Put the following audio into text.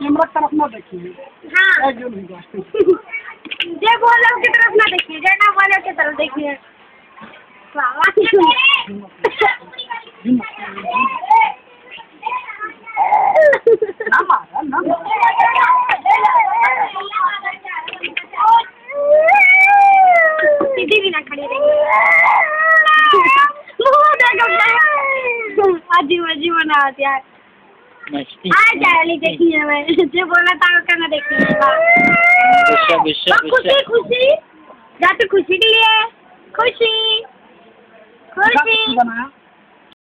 Camera तरफ ना देखिए। हाँ जो नहीं जाए जे बोले की तरफ ना देखिए, जे ना बोले की तरफ देखिए। सीधी भी ना खड़ी रही। अजीब अजीब बना दिया। मस्ती आ जाए देखिए मैं जो बोला था करना देखिए। गुस्सा गुस्सा खुशी खुशी जाते खुशी के लिए खुशी खुशी बनाया।